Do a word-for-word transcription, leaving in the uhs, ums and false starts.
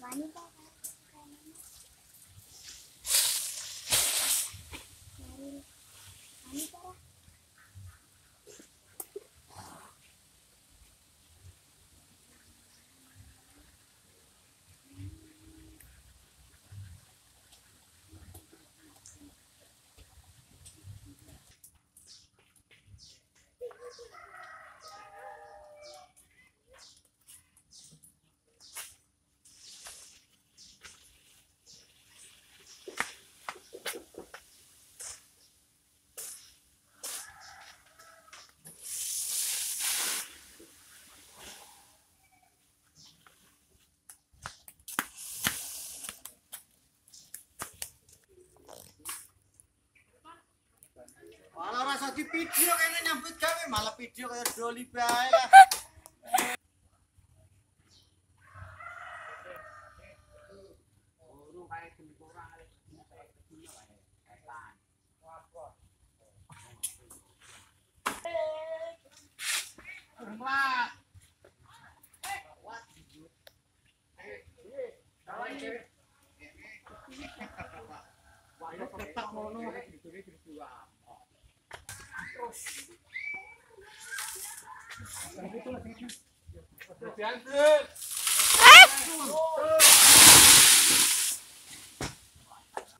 Malah rasa di video kayaknya nyambut gawe malah video kayak doli bae lah. Urung kayak gini kurang kayak gini kayak gini wae. Setan. Rumah. Eh, what? Eh, eh, kawan cewek. Wah, ya ketak mono gitu-gitu dijual. Terus. Diantar.